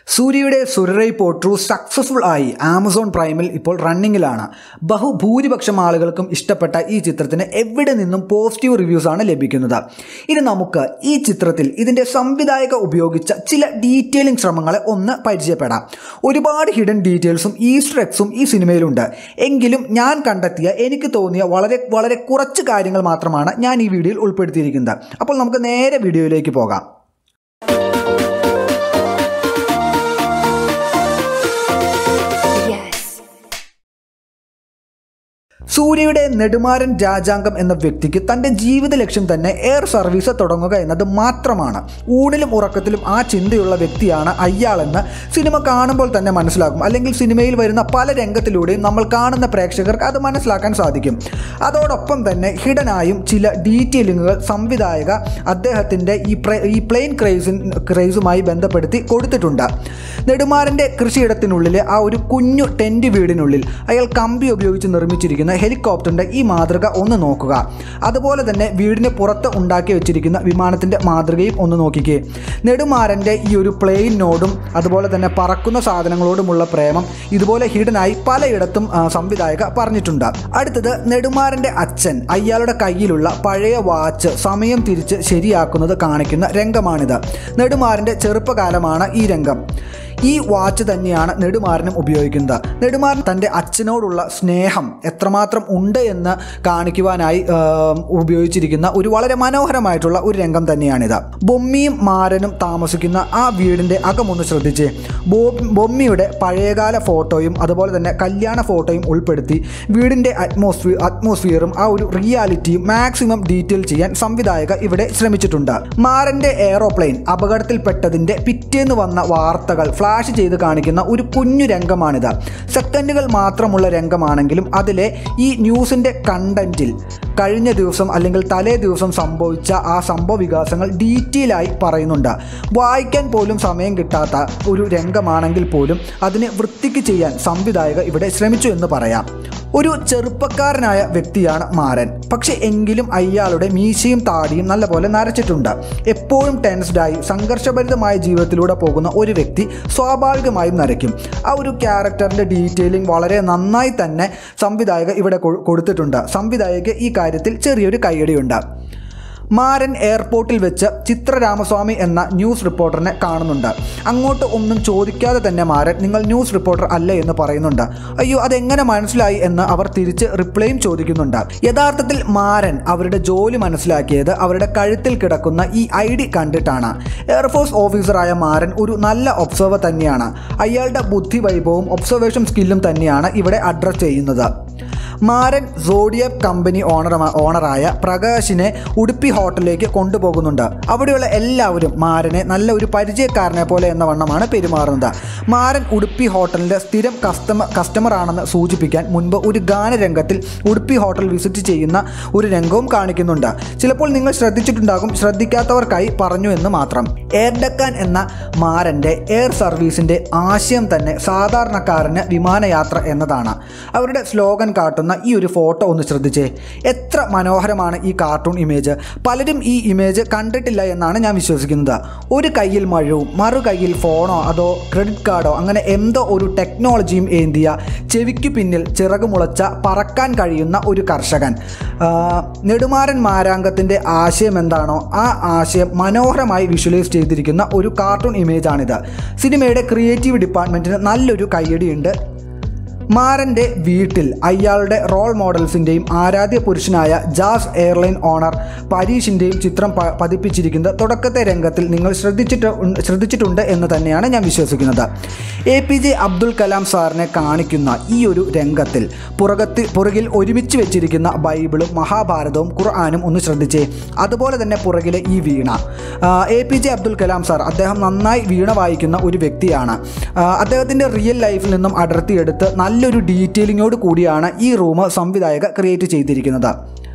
സൂര്യയുടെ സുരറൈ പോട്രു സക്സസ്ഫുൾ ആയി ആമസോൺ പ്രൈമിൽ ഇപ്പോൾ റണ്ണിങ്ങിലാണ്. ബഹുഭൂരിപക്ഷം ആളുകൾക്കും ഇഷ്ടപ്പെട്ട ഈ ചിത്രത്തിന് എവിടെ നിന്നും പോസിറ്റീവ് റിവ്യൂസ് ആണ് ലഭിക്കുന്നത്. ഇനി നമുക്ക് ഈ ചിത്രത്തിൽ ഇതിൻ്റെ സംവിധായക ഉപയോഗിച്ച ചില ഡീറ്റെയിലിംഗ് ശ്രമങ്ങളെ ഒന്ന് പരിചയപ്പെടാം. ഒരുപാട് ഹിഡൻ ഡീറ്റെയിൽസും ഈസ്റ്റർ എഗ്സും ഈ സിനിമയിലുണ്ട്. എങ്കിലും ഞാൻ കണ്ടെത്തിയ എനിക്ക് തോന്നിയ വളരെ കുറച്ച് കാര്യങ്ങൾ മാത്രമാണ് ഞാൻ ഈ വീഡിയോയിൽ ഉൾപ്പെടുത്തിയിരിക്കുന്നത്. അപ്പോൾ നമുക്ക് നേരെ വീഡിയോയിലേക്ക് പോകാം. സൂര്യയുടെ നെടുമാരൻ രാജാംഗം എന്ന വ്യക്തിക്ക് തൻ്റെ ജീവിത ലക്ഷ്യം തന്നെ എയർ സർവീസ് തുടങ്ങുക എന്നത് മാത്രമാണ്. ഊണിലും ഉറക്കത്തിലും ആ ചിന്തയുള്ള വ്യക്തിയാണ് അയാളെന്ന് സിനിമ കാണുമ്പോൾ തന്നെ മനസ്സിലാക്കും. അല്ലെങ്കിൽ സിനിമയിൽ വരുന്ന പല രംഗത്തിലൂടെയും നമ്മൾ കാണുന്ന പ്രേക്ഷകർക്ക് അത് മനസ്സിലാക്കാൻ സാധിക്കും. അതോടൊപ്പം തന്നെ ഹിഡനായും ചില ഡീറ്റെയിലിങ്ങുകൾ സംവിധായക അദ്ദേഹത്തിൻ്റെ ഈ പ്ലെയിൻ ക്രൈസുമായി ബന്ധപ്പെടുത്തി കൊടുത്തിട്ടുണ്ട്. നെടുമാരൻ്റെ കൃഷിയിടത്തിനുള്ളിലെ ആ ഒരു കുഞ്ഞു ടെൻറ്റ് വീടിനുള്ളിൽ അയാൾ കമ്പി ഉപയോഗിച്ച് നിർമ്മിച്ചിരിക്കുന്ന ഹെലികോപ്റ്ററിൻ്റെ ഈ മാതൃക ഒന്ന് നോക്കുക. അതുപോലെ തന്നെ വീടിന് പുറത്ത് ഉണ്ടാക്കി വെച്ചിരിക്കുന്ന വിമാനത്തിൻ്റെ മാതൃകയും ഒന്ന് നോക്കിക്കേ. നെടുമാരൻ്റെ ഈ ഒരു പ്ലെയിനോടും അതുപോലെ തന്നെ പറക്കുന്ന സാധനങ്ങളോടുമുള്ള പ്രേമം ഇതുപോലെ ഹിഡനായി പലയിടത്തും സംവിധായക പറഞ്ഞിട്ടുണ്ട്. അടുത്തത് നെടുമാരൻ്റെ അച്ഛൻ അയാളുടെ കയ്യിലുള്ള പഴയ വാച്ച് സമയം തിരിച്ച് ശരിയാക്കുന്നത് കാണിക്കുന്ന രംഗമാണിത്. നെടുമാരൻ്റെ ചെറുപ്പകാലമാണ് ഈ രംഗം. ഈ വാച്ച് തന്നെയാണ് നെടുമാരനും ഉപയോഗിക്കുന്നത്. നെടുമാരൻ തൻ്റെ അച്ഛനോടുള്ള സ്നേഹം എത്രമാത്രം ഉണ്ട് എന്ന് കാണിക്കുവാനായി ഉപയോഗിച്ചിരിക്കുന്ന ഒരു വളരെ മനോഹരമായിട്ടുള്ള ഒരു രംഗം തന്നെയാണിത്. ബൊമ്മിയും മാരനും താമസിക്കുന്ന ആ വീടിൻ്റെ അകമൊന്ന് ശ്രദ്ധിച്ച് ബൊമ്മിയുടെ പഴയകാല ഫോട്ടോയും അതുപോലെ തന്നെ കല്യാണ ഫോട്ടോയും ഉൾപ്പെടുത്തി വീടിൻ്റെ അറ്റ്മോസ്ഫിയറും ആ ഒരു റിയാലിറ്റിയും മാക്സിമം ഡീറ്റെയിൽ ചെയ്യാൻ സംവിധായക ഇവിടെ ശ്രമിച്ചിട്ടുണ്ട്. മാരൻ്റെ എയറോപ്ലെയിൻ അപകടത്തിൽപ്പെട്ടതിൻ്റെ പിറ്റേന്ന് വന്ന വാർത്തകൾ ഫ്ലാഷ് ചെയ്ത് കാണിക്കുന്ന ഒരു കുഞ്ഞു രംഗമാണിത്. സെക്കൻഡുകൾ മാത്രമുള്ള രംഗമാണെങ്കിലും അതിലെ ഈ ന്യൂസിൻ്റെ കണ്ടന്റിൽ കഴിഞ്ഞ ദിവസം അല്ലെങ്കിൽ തലേ ദിവസം സംഭവിച്ച ആ സംഭവ വികാസങ്ങൾ ഡീറ്റെയിലായി പറയുന്നുണ്ട്. വായിക്കാൻ പോലും സമയം കിട്ടാത്ത ഒരു രംഗമാണെങ്കിൽ പോലും അതിനെ വൃത്തിക്ക് ചെയ്യാൻ സംവിധായക ഇവിടെ ശ്രമിച്ചു എന്ന് പറയാം. ഒരു ചെറുപ്പക്കാരനായ വ്യക്തിയാണ് മാരൻ. പക്ഷെ എങ്കിലും അയാളുടെ മീശയും താടിയും നല്ലപോലെ നരച്ചിട്ടുണ്ട്. എപ്പോഴും ടെൻസ്ഡായി സംഘർഷഭരിതമായ ജീവിതത്തിലൂടെ പോകുന്ന ഒരു വ്യക്തി സ്വാഭാവികമായും നരയ്ക്കും. ആ ഒരു ക്യാരക്ടറിൻ്റെ ഡീറ്റെയിലിംഗ് വളരെ നന്നായി തന്നെ സംവിധായക ഇവിടെ കൊടുത്തിട്ടുണ്ട്. സംവിധായക ഈ കാര്യത്തിൽ ചെറിയൊരു കയ്യടിയുണ്ട്. മാരൻ എയർപോർട്ടിൽ വെച്ച് ചിത്ര രാമസ്വാമി എന്ന ന്യൂസ് റിപ്പോർട്ടറിനെ കാണുന്നുണ്ട്. അങ്ങോട്ട് ഒന്നും ചോദിക്കാതെ തന്നെ മാരൻ നിങ്ങൾ ന്യൂസ് റിപ്പോർട്ടർ അല്ലേ എന്ന് പറയുന്നുണ്ട്. അയ്യോ അതെങ്ങനെ മനസ്സിലായി എന്ന് അവർ തിരിച്ച് റിപ്ലൈയും ചോദിക്കുന്നുണ്ട്. യഥാർത്ഥത്തിൽ മാരൻ അവരുടെ ജോലി മനസ്സിലാക്കിയത് അവരുടെ കഴുത്തിൽ കിടക്കുന്ന ഈ ID കണ്ടിട്ടാണ്. എയർഫോഴ്സ് ഓഫീസറായ മാരൻ ഒരു നല്ല ഒബ്സർവർ തന്നെയാണ്. അയാളുടെ ബുദ്ധി വൈഭവവും ഒബ്സർവേഷൻ സ്കില്ലും തന്നെയാണ് ഇവിടെ അഡ്രസ് ചെയ്യുന്നത്. മാരൻ സോഡിയക് കമ്പനി ഓണറായ പ്രകാശിനെ ഉടുപ്പി ഹോട്ടലിലേക്ക് കൊണ്ടുപോകുന്നുണ്ട്. അവിടെയുള്ള എല്ലാവരും മാരനെ നല്ല ഒരു പരിചയക്കാരനെ പോലെ എന്ന വണ്ണമാണ് പെരുമാറുന്നത്. മാരൻ ഉടുപ്പി ഹോട്ടലിൻ്റെ സ്ഥിരം കസ്റ്റമർ ആണെന്ന് സൂചിപ്പിക്കാൻ മുൻപ് ഒരു ഗാനരംഗത്തിൽ ഉടുപ്പി ഹോട്ടൽ വിസിറ്റ് ചെയ്യുന്ന ഒരു രംഗവും കാണിക്കുന്നുണ്ട്. ചിലപ്പോൾ നിങ്ങൾ ശ്രദ്ധിച്ചിട്ടുണ്ടാകും, ശ്രദ്ധിക്കാത്തവർക്കായി പറഞ്ഞു എന്ന് മാത്രം. എയർ ഡക്കാൻ എന്ന മാരൻ്റെ എയർ സർവീസിൻ്റെ ആശയം തന്നെ സാധാരണക്കാരന് വിമാനയാത്ര എന്നതാണ്. അവരുടെ സ്ലോഗൻ കാട്ടുന്ന ഈ ഒരു ഫോട്ടോ ഒന്ന് ശ്രദ്ധിച്ചേ. എത്ര മനോഹരമാണ് ഈ കാർട്ടൂൺ ഇമേജ്. പലരും ഈ ഇമേജ് കണ്ടിട്ടില്ല എന്നാണ് ഞാൻ വിശ്വസിക്കുന്നത്. ഒരു കയ്യിൽ മഴവും മറു കയ്യിൽ ഫോണോ അതോ ക്രെഡിറ്റ് കാർഡോ അങ്ങനെ എന്തോ ഒരു ടെക്നോളജിയും ഏന്തിയ ചെവിക്കു പിന്നിൽ ചിറകുമുളച്ച പറക്കാൻ കഴിയുന്ന ഒരു കർഷകൻ. നെടുമാരൻ മാരാങ്കത്തിൻ്റെ ആശയം എന്താണോ ആ ആശയം മനോഹരമായി വിഷ്വലൈസ് ചെയ്തിരിക്കുന്ന ഒരു കാർട്ടൂൺ ഇമേജാണിത്. സിനിമയുടെ ക്രിയേറ്റീവ് ഡിപ്പാർട്ട്മെൻറ്റിന് നല്ലൊരു കയ്യടിയുണ്ട്. മാരൻ്റെ വീട്ടിൽ അയാളുടെ റോൾ മോഡൽസിൻ്റെയും ആരാധ്യ പുരുഷനായ ജാസ് എയർലൈൻ ഓണർ പരീഷിൻ്റെയും ചിത്രം പതിപ്പിച്ചിരിക്കുന്നത് തുടക്കത്തെ രംഗത്തിൽ നിങ്ങൾ ശ്രദ്ധിച്ചിട്ടുണ്ട് എന്ന് തന്നെയാണ് ഞാൻ വിശ്വസിക്കുന്നത്. APJ അബ്ദുൽ കലാം സാറിനെ കാണിക്കുന്ന ഈ ഒരു രംഗത്തിൽ പുറകിൽ ഒരുമിച്ച് വെച്ചിരിക്കുന്ന ബൈബിളും മഹാഭാരതവും ഖുർആനും ഒന്ന് ശ്രദ്ധിച്ചേ. അതുപോലെ തന്നെ പുറകിലെ ഈ വീണ. APJ അബ്ദുൽ കലാം സാർ അദ്ദേഹം നന്നായി വീണ വായിക്കുന്ന ഒരു വ്യക്തിയാണ്. അദ്ദേഹത്തിൻ്റെ റിയൽ ലൈഫിൽ നിന്നും അടർത്തിയെടുത്ത് നല്ലൊരു ഡീറ്റെയിലിങ്ങോട് കൂടിയാണ് ഈ റൂം സംവിധായക ക്രിയേറ്റ് ചെയ്തിരിക്കുന്നത്.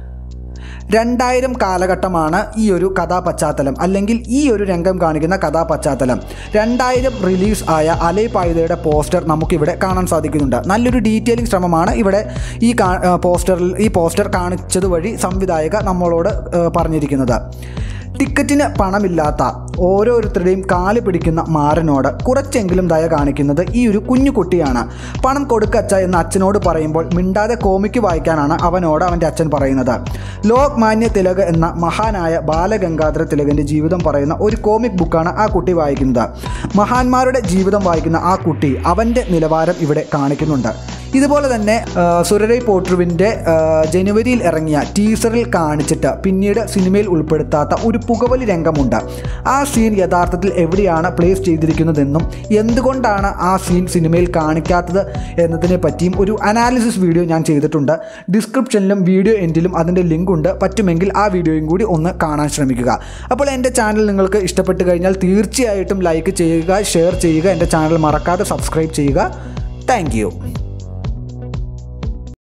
2000 കാലഘട്ടമാണ് ഈ ഒരു കഥാപശ്ചാത്തലം അല്ലെങ്കിൽ ഈ ഒരു രംഗം കാണിക്കുന്ന കഥാപശ്ചാത്തലം. 2000 റിലീസ് ആയ അലൈപായുധയുടെ പോസ്റ്റർ നമുക്കിവിടെ കാണാൻ സാധിക്കുന്നുണ്ട്. നല്ലൊരു ഡീറ്റെയിലിംഗ് ശ്രമമാണ് ഇവിടെ ഈ പോസ്റ്റർ കാണിച്ചത് വഴി സംവിധായക നമ്മളോട് പറഞ്ഞിരിക്കുന്നത്. ടിക്കറ്റിന് പണമില്ലാത്ത ഓരോരുത്തരുടെയും കാല് പിടിക്കുന്ന മാരനോട് കുറച്ചെങ്കിലും ദയ കാണിക്കുന്നത് ഈ ഒരു കുഞ്ഞു കുട്ടിയാണ്. പണം കൊടുക്കച്ച എന്ന് അച്ഛനോട് പറയുമ്പോൾ മിണ്ടാതെ കോമിക്ക് വായിക്കാനാണ് അവനോട് അവൻ്റെ അച്ഛൻ പറയുന്നത്. ലോക്മാന്യ തിലക് എന്ന മഹാനായ ബാലഗംഗാധര തിലകൻ്റെ ജീവിതം പറയുന്ന ഒരു കോമിക് ബുക്കാണ് ആ കുട്ടി വായിക്കുന്നത്. മഹാന്മാരുടെ ജീവിതം വായിക്കുന്ന ആ കുട്ടി അവൻ്റെ നിലവാരം ഇവിടെ കാണിക്കുന്നുണ്ട്. ഇതുപോലെ തന്നെ സുരരൈ പോട്രുവിൻ്റെ ജനുവരിയിൽ ഇറങ്ങിയ ടീസറിൽ കാണിച്ചിട്ട് പിന്നീട് സിനിമയിൽ ഉൾപ്പെടുത്താത്ത ഒരു പുകവലി രംഗമുണ്ട്. ആ സീൻ യഥാർത്ഥത്തിൽ എവിടെയാണ് പ്ലേസ് ചെയ്തിരിക്കുന്നതെന്നും എന്തുകൊണ്ടാണ് ആ സീൻ സിനിമയിൽ കാണിക്കാത്തത് എന്നതിനെ പറ്റിയും ഒരു അനാലിസിസ് വീഡിയോ ഞാൻ ചെയ്തിട്ടുണ്ട്. ഡിസ്ക്രിപ്ഷനിലും വീഡിയോ എൻഡിലും അതിൻ്റെ ലിങ്ക് ഉണ്ട്. പറ്റുമെങ്കിൽ ആ വീഡിയോയും കൂടി ഒന്ന് കാണാൻ ശ്രമിക്കുക. അപ്പോൾ എൻ്റെ ചാനൽ നിങ്ങൾക്ക് ഇഷ്ടപ്പെട്ട് കഴിഞ്ഞാൽ തീർച്ചയായിട്ടും ലൈക്ക് ചെയ്യുക, ഷെയർ ചെയ്യുക. എൻ്റെ ചാനൽ മറക്കാതെ സബ്സ്ക്രൈബ് ചെയ്യുക. Thank U.